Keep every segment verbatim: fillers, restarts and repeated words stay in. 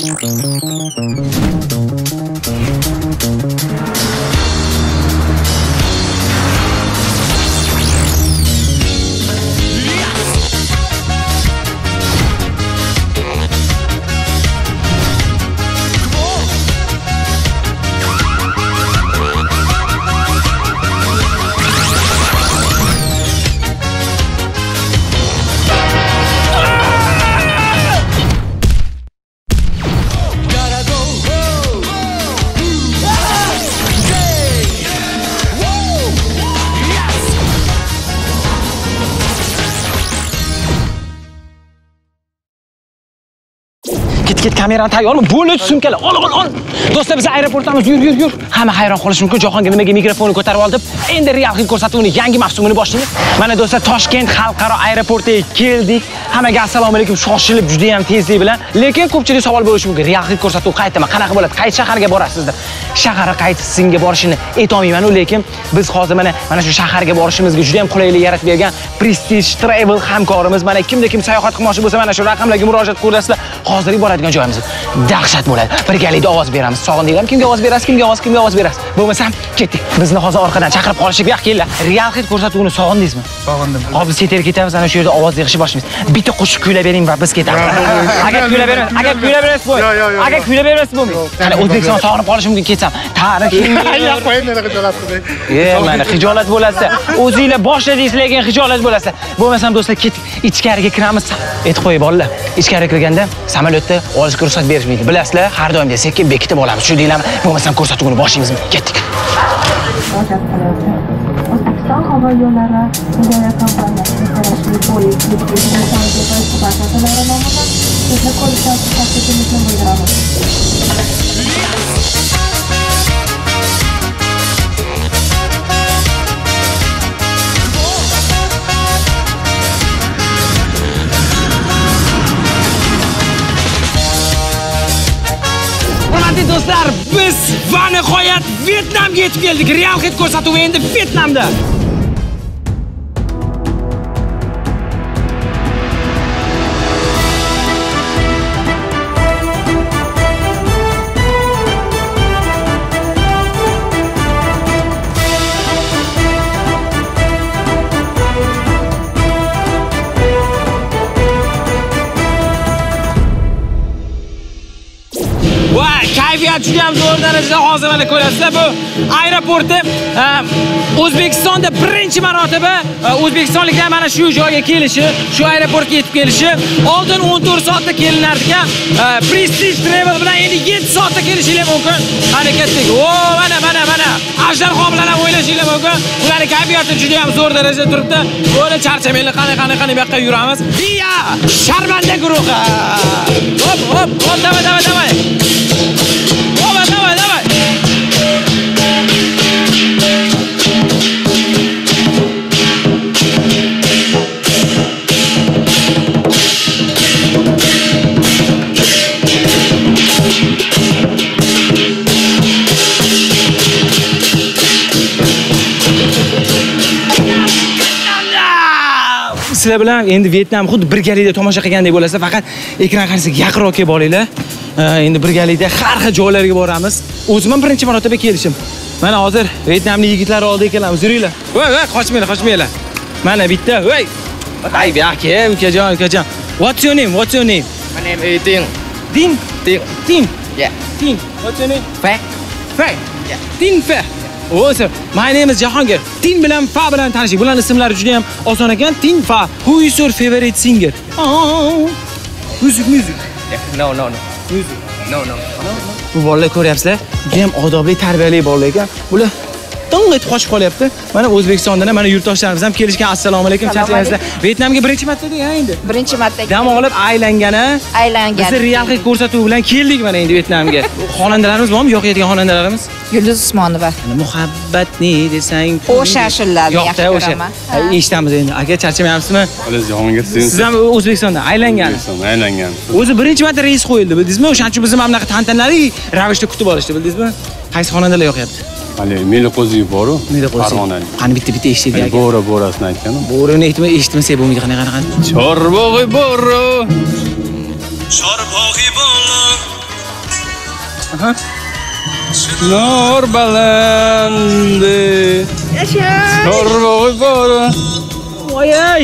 Git kamerani tayyormi? Bo'ldi sumkalar. Ol, ol, ol. Do'stlar, biz aeroportdamiz. Yur, yur, yur. Hamma hayron qolishi mumkin. Jahongir nimaga mikrofonni ko'tarib oldi? Endi real hid ko'rsatuvini yangi mavsumini boshlaymiz. Mana do'stlar, Toshkent xalqaro aeroportiga keldik. Hammaga assalomu alaykum. Shoshilib juda ham tezlik bilan. Lekin ko'pchilik savol bo'lishi mumkin. Real hid ko'rsatuv qaytami? Qanaqa bo'ladi? Qaysi shaharga borasiz deb. Shaharga qaysisinga borishini aytolmayman, lekin biz hozir mana mana shu shaharga borishimizga juda ham qulaylik yaratib bergan Prestige Travel hamkorimiz. Mana kimda kim sayohat qilmoqchi bo'lsa, mana shu raqamlarga murojaat qilasizlar. Hozirgi boradigan joyimiz dahshat bo'ladi. Birgalikda ovoz beramiz. Sog'indinglarmi? Kimga ovoz berasiz? Kimga ovoz, kimga ovoz berasiz? Bo'lmasam, ketdik. Bizni hozir orqadan chaqirib qolishib kelinglar. Real hid ko'rsatuvini sog'indingizmi? Sog'indim. Hozir biz seterga ketamiz, ana shu yerda ovoz yig'ishni boshlaymiz. Bitta qo'shiq kuylab bering va biz ketamiz. Agar kuylab berasiz, agar kuylab berasiz bo'y. Agar kuylab berasiz bo'lmaydi. Qani O'zbekiston sog'inib qolishi mumkin ketsam. Tarixim. Ya qo'ying, nima xijolat qildik. Ye, mana xijolat bo'lasa, o'zingizlar boshladingiz, lekin xijolat bo'lasa. Bo'lmasam do'stlar, ketdik. Ichkariga kiramiz. Aytib qo'yib bolalar. Ichkariga kirganda samolyotda olishga ruxsat berishmaydi. Bilasizlar, har doimda sekin bekitib olamiz. Shu deylarmi? Bo'lmasam ko'rsatuvni boshlaymiz. Ketdik. O'zbekiston havo yo'llari idora kompaniyasi qarashli poyezd nomidan sizni ko'rishdan taklifimizni bildiramiz. Do'stlar, biz va nihoyat Vyetnamga yetib keldik. Real hid ko'rsatuvi endi Vyetnamda. Kayfiyat juda ham zo'r darajada hozir mana ko'rasizlar, bu aeroportda O'zbekistonda birinchi marotaba O'zbekistonliklar mana shu joyga kelishi, shu aeroportga yetib kelishi, oldin o'n to'rt soatda kelinardigan Prestige Travel bilan endi yetti soatda kelishingiz mumkin. Harakatlik. O, mana mana mana. Ajdarho bilan ham o'ylashingiz mumkin. Ularning kayfiyati juda ham zo'r darajada turibdi. Bo'la charchamaylik, qani qani qani bu yoqqa yuramiz. Biya! Sharmanda guruhi. Hop, hop, hop, davay, davay, davay. Давай, давай, давай. Sizlar bilan endi Vyetnam xuddi birgalikda tomosha qilgandek bo'lasizlar, faqat ekran qarshisiga yaqinroq kelib olinglar. Endi birgalikda har xil joylarga boramiz. O'zim ham birinchi marotaba kelishim. Mana hozir Vyetnamlik yigitlar oldida kelamiz. Yuringlar. Voy, voy, qochmanglar, qochmanglar. Mana bitta, voy. Ay, bu aka, ukajon, ukajon. What's your name? What's your name? My name is Tin. Tin? Tin. Tin. Yeah. Tin. What's your name? Fa. Fa. Yeah. Tin Fa. O'zi, my name is Jahongir. Tin bilan Fa bilan tanishing. Bularning ismlari juda ham oson ekan. Tin Fa. Who is your favorite singer? Oh. Music, music. Yeah. No, no, no. Music. No, no. Bu bolalar ko'ryapsizlar, juda ham odobli, tarbiyali bolalar ekan. Bular tung etib qochib qolyapti. Mana O'zbekistondan mana yurtdoshlarimiz ham kelishgan. Assalomu alaykum, charchaysizlar. Vyetnamga birinchi marta deng endi. Birinchi marta. Dam olib aylangana. Aylangan. Biz real hid ko'rsatuvi bilan keldik mana endi Vyetnamga. Xonandalarimiz bormi? Yo'q yetgan xonandalarimiz? Yulduz Usmonova. Muhabbatni desang. O'sha ashulalarni yaxshi ko'raman. Eshitamiz endi. Aka charchamayapsizmi? Aziz Jahongir, siz ham O'zbekistondan aylangan. O'zbekistondan aylangan. O'zi birinchi marta reys qo'yildi, bildingizmi? O'shaning uchun bizni mamlakat tantanali ravishda kutib olishdi, bildingizmi? Qaysi xonandalar yo'qyapti? Hali Meliqo'zi boru. Farg'onalik. Qani bitta-bitta eshitdik aka. Bo'ri bo'rasini aytgan. Bo'rini aytma, eshitmasak bo'lmaydi, qani qani qani. Chorbog'i bo'ri. Chorbog'i bo'ri. Nur balandi. Yasha. Nur bora. Voy-ay.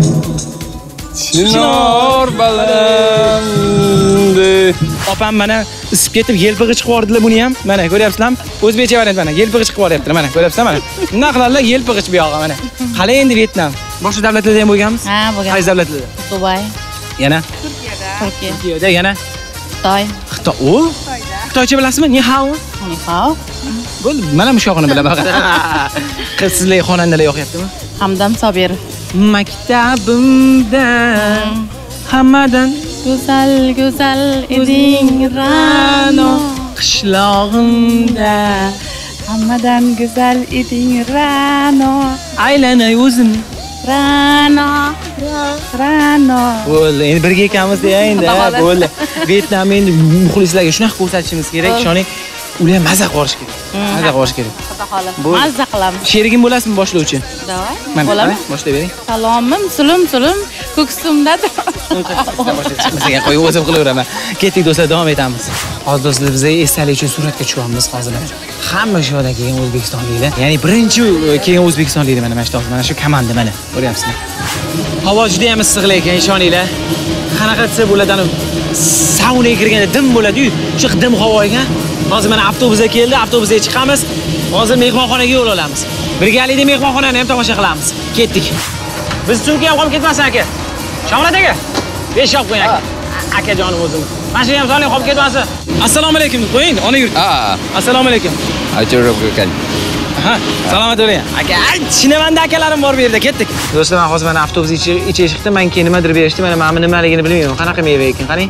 Nur balandi. Opam mana isib ketib yelpig'i chiqib yubordilar buni ham. Mana ko'ryapsizlarmi? O'zbekcha variant mana. Yelpig'i chiqib yuboryaptilar mana. Ko'ryapsizlar mana. Nima qiladilar? Yelpig'i bu yog'i mana. Qalay endi Vyetnam. Boshqa davlatlarda ham bo'lganmiz? Ha, bo'lgan. Qaysi davlatlarda? Dubay, Yana? Turkiya, Turkiyada yana? Xitoy. Xitoy. O? Xitoycha bilasizmi? Ni hao? Ni hao. Bo'ldi, mana shu yog'ini bilaman. Qizsizlar xonandalar yo'qyaptimi? Hamdam Sobirov. Maktabimda hammadan Go'zal, go'zal eding Ra'no. qishlog'imda Hammadan go'zal eding Ra'no. aylanay o'zim. Ra'no. Ra'no. Bo'ldi, endi birga ekanmiz-da endi. Bo'ldi. Vyetnam endi muxlislarga shunaqa ko'rsatishimiz kerak, ishoning. Ular ham mazza qilish kerak. Mazza qilish kerak. Xudo xohlasa. Mazza qilamiz. Sherigim bo'lasizmi boshlovchi? Davay. Mana, Bo'laman. boshlab bering. Salomim, sulim, sulim, ko'ksimdadir. Bizga qo'yib o'zim qilaveraman. Ketdik do'stlar, davom etamiz. Hozir do'stlar biz esdalik uchun suratga tushyapmiz hozir. Hamma shu yerda kelgan o'zbekistonliklar. Ya'ni birinchi kelgan o'zbekistonliklar mana mana shu mana shu komanda mana. Ko'ryapsizlar. Havo juda ham issiq lekin ishoninglar. Qanaqa desa bo'ladi, ana saunaga kirganda dim bo'ladi-yu, shu dim havoga. Hozir mana avtobusga keldi, avtobusga chiqamiz. Hozir mehmonxonaga yo'l olamiz. Birgalikda mehmonxonani ham tomosha qilamiz. Ketdik. Biz sumka ham qolib ketmasin aka. Shamrat aka. besh olib qo'ying aka. Akajonim o'zim. Mashina ham soling qolib ketmasin. Assalomu alaykum deb qo'ying, ona yurt. Ha, Assalomu alaykum. aytib ekan. Ha, salomat bo'ling. Aka, chinavanda akalarim bor bu yerda, ketdik. Do'stlar, men hozir mana avtobus ichiga chiqdim, menga nimadir berishdi, mana men nimaligini bilmayman. Qanaqa meva ekan, qarang.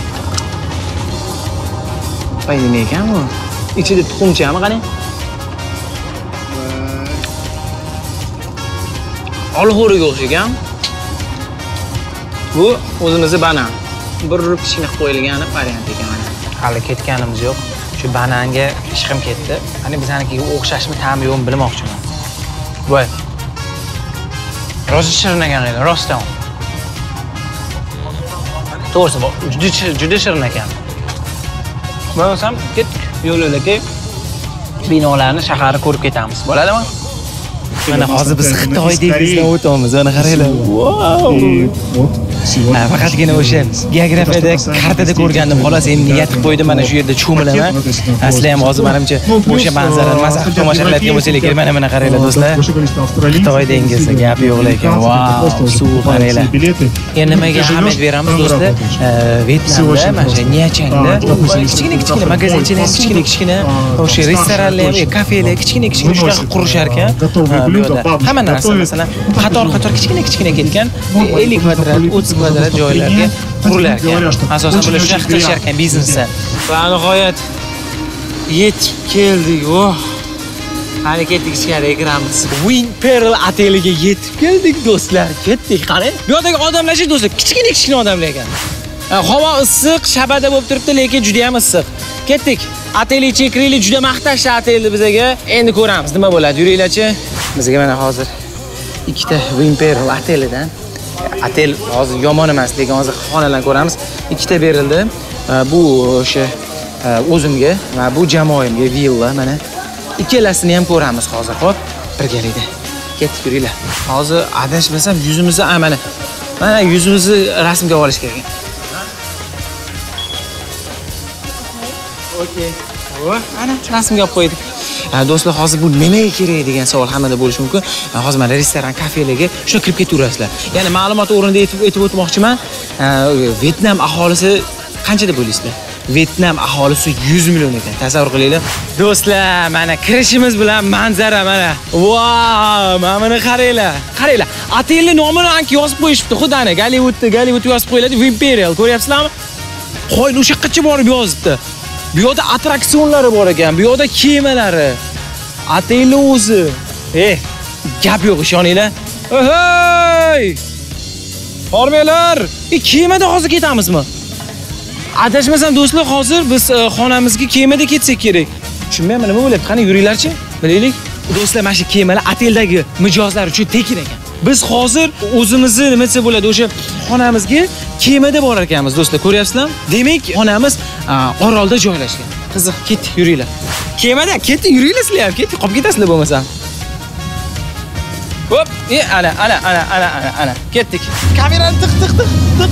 Voy, nima ekan bu? Ichida tuxumchami, qarang. Olxo'riga o'xshagan. Bu o'zimizning banan. Bir kichkina qo'yilgan variant ekan mana. Hali ketganimiz yo'q. Shu bananga ishqim ketdi. Qani bizanikiga o'xshashmi, ta'mi yo'qmi bilmoqchiman. Voy. Rosa shirin ekan edi, rostdan. To'g'risi, juda juda shirin ekan. Bo'lmasam ketdik. Yo'llarga binolarni, shaharni ko'rib ketamiz. Bo'ladimi? Mana hozir biz Xitoy dengizidan o'tamiz. Mana qaranglar. Wow! Ha, faqatgina o'sha geografiyada, kartada ko'rgandim. Xolos, endi niyat qilib qo'ydim, mana shu yerda cho'milaman. Asli ham hozir menimcha o'sha manzarani mazza qilib tomosha qilayotgan bo'lsangiz kerak. Mana mana qaranglar do'stlar. Xitoy dengizi gap yo'q lekin. Wow, suv qaranglar. Endi nimaga ahamiyat beramiz do'stlar? Vyetnamda, mana shu Niachangda kichkina kichkina magazinchilar, kichkina kichkina o'sha restoranlar, kafelar, kichkina kichkina shunaqa qurishar ekan. Hamma narsa masalan qator-qator kichkina-kichkina ketgan ellik kvadrat, o'ttiz kvadrat joylarga qurilar ekan. Asosan bular shunaqa qilishar ekan biznesda. Va nihoyat yetib keldik. Oh. Hali ketdik ichkariga kiramiz. Wing Pearl oteliga yetib keldik do'stlar. Ketdik, qarang. Bu yerdagi odamlar-chi do'stlar, kichkina-kichkina odamlar ekan. Havo issiq, shabada bo'lib turibdi, lekin juda ham issiq. Ketdik. Oteli chekirili juda maqtashdi otelni bizga. Endi ko'ramiz nima bo'ladi. Yuringlarchi. Bizga mana hozir ikkita Wing Pearl otelidan otel hozir yomon emas, lekin hozir xonalarni ko'ramiz. Ikkita berildi. Bu o'sha o'zimga va bu jamoamga villa mana. Ikkalasini ham ko'ramiz hozir. Xo'p, birgalikda. Ketdik, yuringlar. Hozir adashmasam yuzimizni mana mana yuzimizni rasmga olish kerak. Okey. Ana rasmga olib qo'ydik. Do'stlar, hozir bu nimaga kerak degan savol hammada bo'lishi mumkin. Hozir mana restoran, kafelarga shuna kirib ketaverasizlar. Ya'ni ma'lumot o'rnida aytib o'tmoqchiman. Vyetnam aholisi qancha deb o'ylaysizlar? Vyetnam aholisi yuz million ekan. Tasavvur qilinglar. Do'stlar, mana kirishimiz bilan manzara mana. Wow, mana buni qaranglar. Qaranglar. Otelning nomini anki yozib qo'yishibdi. Xudani, Gollywoodda, Gollywoodga yozib qo'yiladi, Imperial. Ko'ryapsizlarmi? Qo'y, o'sha yoqqacha borib yozibdi. Bu yerda attraksionlari bor ekan, bu yerda kemalari, otelning o'zi. Eh, gap yo'q, ishoninglar. Hey! Hormanglar, e kemada hozir ketamizmi? Adashmasam do'stlar, hozir biz xonamizga kemada ketsak kerak. Tushunmayman, nima bo'lyapti? Qani yuringlarchi, bilaylik. Do'stlar, mana shu kemalar oteldagi mijozlar uchun tekin ekan. Biz hozir o'zimizni nima desa bo'ladi, o'sha xonamizga kemada borar ekanmiz do'stlar, ko'ryapsizlarmi? Demak, xonamiz orolda joylashgan. qiziq, ketdik, yuringlar. Kemada, ketdik, yuringlar sizlar ham, ketdik, qolib ketasizlar bo'lmasa. Hop, e, ana, ana, ana, ana, ana, ana, ketdik. Kamerani tiq, tiq, tiq, tiq.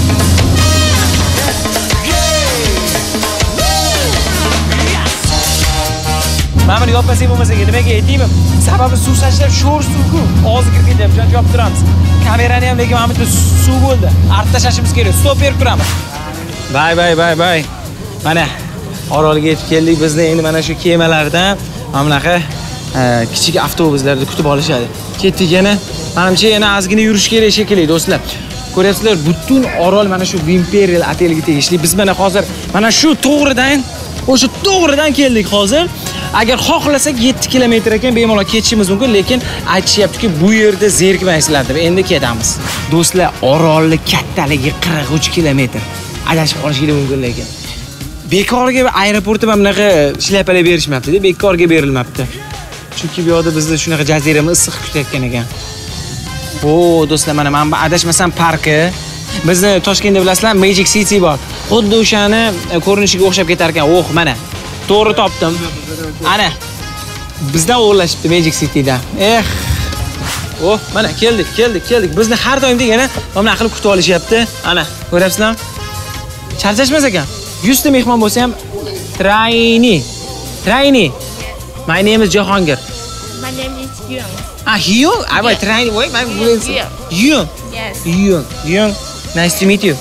Mana buni yopmasak bo'lmasa, nimaga aytaymi? Sababi suv sachlab sho'r suv-ku. Og'zi kirib ketyapti, shuni yopib turamiz. Kamerani ham lekin mana bu suv bo'ldi. Artda tashashimiz kerak. Stop berib turamiz. Bay bay bay bay. Mana Orolga yetib keldik. Bizni endi mana shu kemalardan mana bunaqa kichik avtobuslarda kutib olishadi. Ketdik yana. Menimcha yana ozgina yurish kerak shekilli, do'stlar. Ko'ryapsizlar, butun Orol mana shu Imperial oteliga tegishli. Biz mana hozir mana shu to'g'ridan, o'sha to'g'ridan keldik hozir. Agar xohlasak yetti kilometr ekan bemalol ketishimiz mumkin, lekin aytishyaptiki bu yerda zerikmaysizlar deb. Endi ketamiz. Do'stlar, Orolni kattaligi qirq uch kilometr. Adashib qolishingiz mumkin lekin. Bekorga aeroportda ham bunaqa shlapalar berishmabdi-da, bekorga berilmabdi. Chunki bu yerda bizni shunaqa jazirama issiq kutayotgan ekan. O, do'stlar, mana men adashmasam parki. Bizni Toshkentda bilasizlar, Magic City bor. Xuddi o'shani ko'rinishiga o'xshab ketar ekan. Oh, mana. To'g'ri topdim. Ana. Bizdan o'g'irlashibdi Magic City'da. Eh. Oh, mana keldik, keldik, keldik. Bizni har doimdek yana mana qilib kutib olishyapti. Ana, ko'ryapsizlarmi? Charchashmas ekan. yuz ta mehmon bo'lsa ham Traini. Traini. My name is Jahongir. My name is Yung. Ah, Yung? I was Traini. Wait, my Yung. Yung. Yes. Yung. Yung. Nice to meet you.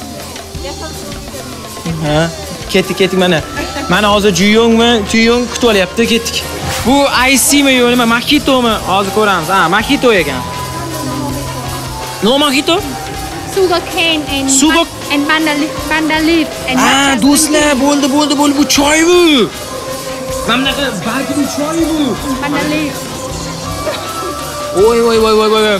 Ha, ketdik, ketdik mana. Mana hozir Juyongmi, Juyong kutib olyapti, ketdik. Bu I C mi yo'q, nima Mojitomi? Hozir ko'ramiz. Ha, Mojito ekan. No Mojito? Sugar cane and Sugar- ba- and banda leaf, banda leaf and Ha, matcha do'stlar, bo'ldi, bo'ldi, bo'ldi. Bu choy bu. Mana bunaqa balki bu choy bu. banda leaf. Voy, voy, voy, voy, voy.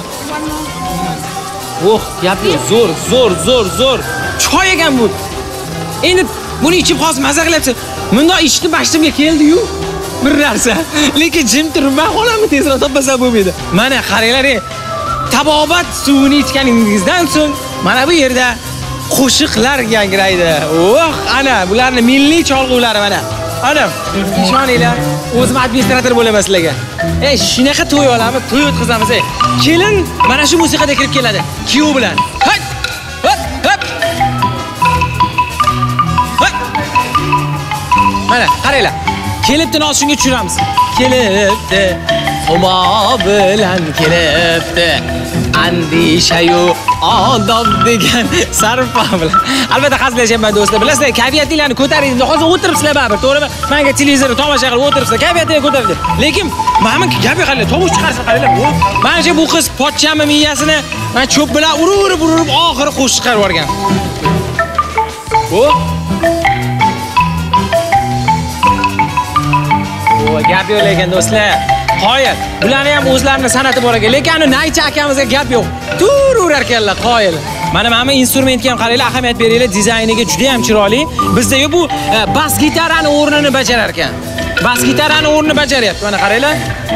Oh, gap yo'q. Zo'r, zo'r, zo'r, zo'r. Choy ekan bu. Endi buni ichib hozir maza qilyapsiz. Bundoq ichdi bashtimga keldi-yu. Bir narsa. Lekin jim turib qolamni tezroq topmasam bo'lmaydi. Mana qaranglar, tabobat suvini ichganingizdan so'ng mana bu yerda qo'shiqlar yangraydi. Oh, ana bularning milliy cholg'ulari mana. Ana, ishoninglar, o'zim administrator bo'laman sizlarga. Ey, shunaqa to'y olamiz, to'y o'tkazamiz. Ey, kelin mana shu musiqada kirib keladi. Kuyov bilan. Hop! Hop! Hop! Hop! Mana, qaranglar. Kelibdi, noshunga tushiramiz. Kelibdi, xumo bilan kelibdi. Andishayu odob degan sarfa bilan. Albatta hazillashyapman do'stlar. Bilasizlar, kayfiyatinglarni ko'taring. Hozir o'tiribsizlar baribir, to'g'rimi? Menga televizor tomosha qilib o'tiribsizlar. Kayfiyatinglarni ko'taring. Lekin men gapga qaranglar, tovush chiqarsa qaranglar. Menimcha bu qiz pochchami miyasini men cho'p bilan urib urib oxiri qo'sh chiqarib yuborgan. O O, gap yo'q lekin do'stlar. Qoyil. Bularning ham o'zlarining san'ati bor ekan, lekin Naycha akamizga gap yo'q. Tur urar ekanlar, qoyil. Mana mana instrumentga ham qaranglar, ahamiyat beringlar, dizayniga juda ham chiroyli. Bizda bu bas gitarani o'rnini bajarar ekan. Bas gitarani o'rnini bajaryapti. Mana qaranglar.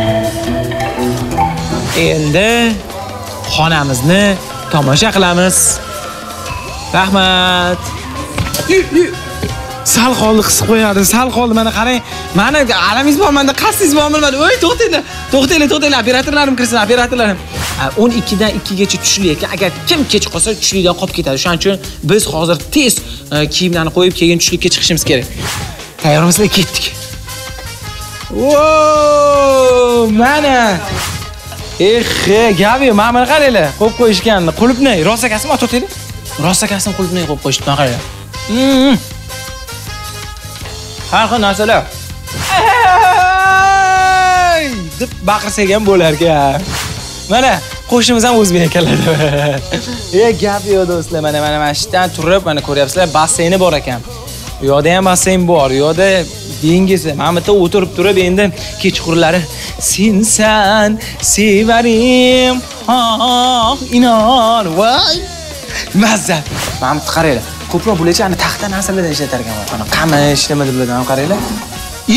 Endi xonamizni tomosha qilamiz. Rahmat. Sal qoldi qisib qo'yadi, sal qoldi. Mana qarang. Mana alamingiz bormi? Menda qasingiz bormi bilmadim. Voy, to'xtanglar. To'xtanglar, to'xtanglar. Operatorlarim kirsin, operatorlarim. o'n ikkidan ikkigacha tushli ekan. Agar kim kech qolsa, tushlidan qolib ketadi. Shuning uchun biz hozir tez kiyimlarni qo'yib, keyin tushlikka chiqishimiz kerak. Tayyormisizlar? Ketdik. Vooo! Mana. Eh, gap yo'q. Mana buni qaranglar. Qo'yib qo'yishganni. Qulupni, rostakasimi to'xtaydi? Rostakasini qulupni qo'yib qo'yishdi. Mana qaranglar. Hmm. Har xil narsalar. Deb baqirsak ham bo'lar ekan. Mana qo'shnimiz ham o'zbek ekanlar. Ey, gap yo'q do'stlar. Mana mana mana shundan turib, mana ko'ryapsizlar, basseyni bor ekan. Bu yerda ham basseyn bor. Bu yerda dengiz. Mana bu yerda o'tirib turib endi kechqurunlari sensan sevarim. Ha, inon. Voy. Mazza. Mana bu qaranglar. Ko'proq bo'lecha ana taxta narsalardan ishlatar ekan. Mana qamish nima deb biladi, qaranglar. E?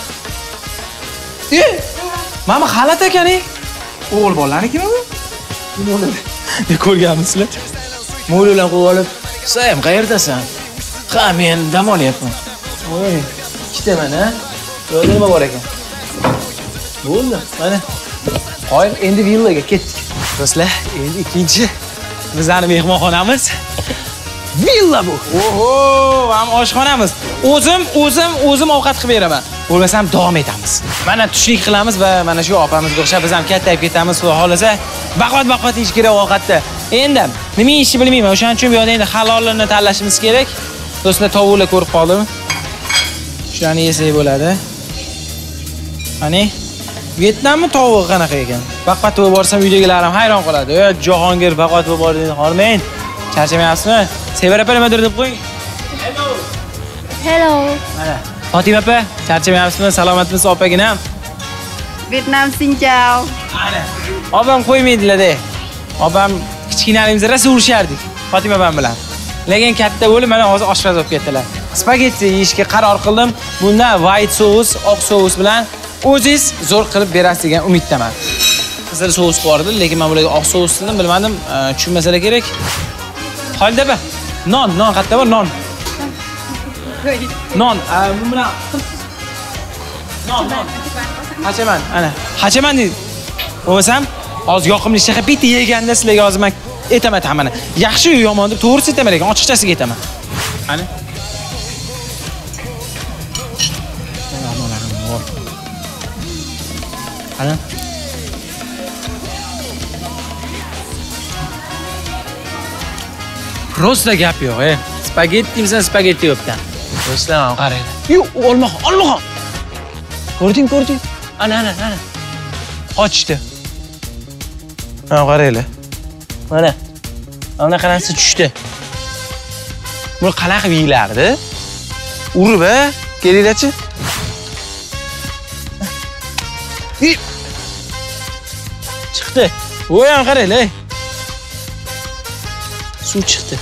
E? Mana xalat ekan-e. O'g'il bolalarnikimi bu? Mo'lada. Ne ko'rganmisizlar? Mo'l bilan qo'yib olib, "Sayam, qayerdasan?" "Ha, men dam olyapman." "Voy, ikkita mana. Yo'lda nima bor ekan? Bo'ldi, mana. Qo'y, endi villaga ketdik. Do'stlar, endi ikkinchi bizning mehmonxonamiz. Villa bu. Oho, ham oshxonamiz. O'zim, o'zim, o'zim ovqat qilib beraman. Bo'lmasam davom etamiz. Mana tushlik qilamiz va mana shu opamizga o'xshab biz ham kattayib ketamiz va xolasa baqvat-baqvat ish kerak ovqatda. Endi nima ishni bilmayman. O'shaning uchun bu yerda endi halolini tanlashimiz kerak. Do'stlar, tovuqlar ko'rib qoldimi? Shuni yesak bo'ladi. Qani? Vyetnammi tovuqi qanaqa ekan? Baqvat bo'lib borsam uydagilarim hayron qoladi. Ey, Jahongir baqvat bo'lib bordi, hormang. Charchamayapsizmi? Sevara opa nima deb qo'ying? Hello. Hello. Mana, Fatima opa, charchamayapsizmi? Salomatmisiz opaginam? Vietnam xin chào. Mana. Opam qo'ymaydilar-da. Opam kichkinaligimizda rosa urishardik. Fatima opam bilan. Lekin katta bo'lib mana hozir oshpaz bo'lib ketdilar. Spagetti yeyishga qaror qildim. Bunda white sous, oq sous bilan o'zingiz zo'r qilib berasiz degan umiddaman. Qizil sous bor edi, lekin men bularga oq sous dedim, bilmadim, tushunmasalar kerak. Xolda opa, non, non qayerda bor? Non. Non, bu bilan non, non. Hachaman, ana. Hachaman deydi. Bo'lmasam, hozir yoqimli shaqqa bitta yeganda sizlarga hozir men aytaman tamani. Yaxshi yo yomon deb to'g'risi aytaman, lekin ochiqchasiga aytaman. Ana. Ana. Prosta gap yo'q, e. Spagetti misan, spagetti yo'qdan. Do'stlar, qarang. Yo'q, olmaxon, olmaxon. Ko'rding, ko'rding? Ana, ana, ana. Qochdi. Ha, qaranglar. Mana. Mana qarasi tushdi. Bu qanaqa qilib yeyilardi? Urib, a? Kelinglarchi. Chiqdi. Voy, ham qaranglar. Suv chiqdi.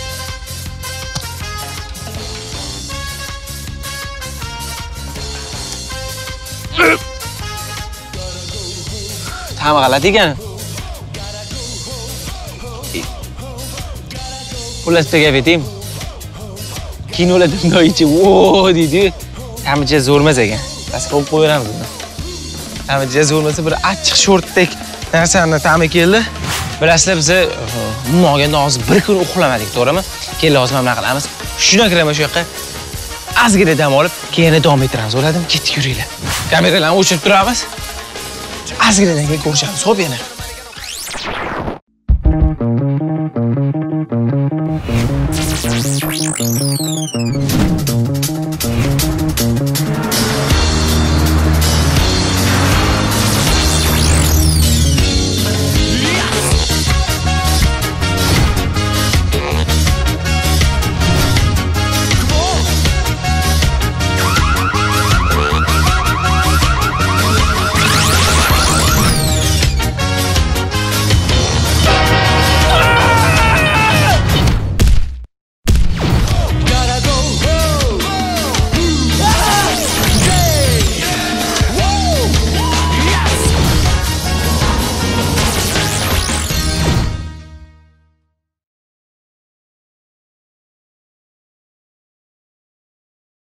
Ta'mi g'alati ekan. Ulasda gap aytayim. Kinolarda bunday ichib, "Vo" deydi. Ta'micha zo'rmas ekan. Bas qo'yib qo'yamiz buni. Ta'micha zo'rmasa bir achchiq sho'rtdek narsani ta'mi keldi. Bilasizlar, biz umuman olganda hozir bir kun uxlamadik, to'g'rimi? Keyin hozir mana qilamiz. Shundan kiraman shu yoqqa. Ozgina dam olib, keyin davom ettiramiz, bo'ladimi? Ketdik, yuringlar. Kameralarni o'chirib turamiz. Ozginadan keyin ko'rishamiz. Xo'p, yana.